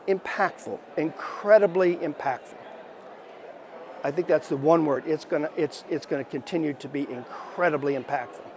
impactful, incredibly impactful. I think that's the one word. It's gonna continue to be incredibly impactful.